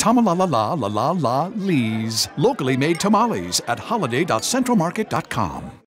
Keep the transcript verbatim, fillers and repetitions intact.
Tama-la-la-la-la-la-la-lees. Locally made tamales at holiday dot central market dot com.